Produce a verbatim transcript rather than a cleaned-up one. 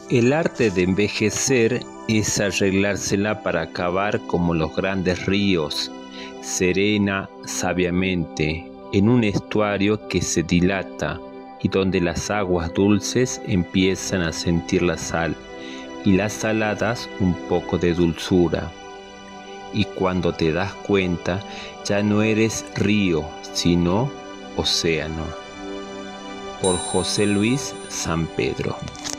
El arte de envejecer es arreglársela para acabar como los grandes ríos, serena, sabiamente, en un estuario que se dilata y donde las aguas dulces empiezan a sentir la sal y las saladas un poco de dulzura. Y cuando te das cuenta, ya no eres río, sino océano. Por José Luis San Pedro.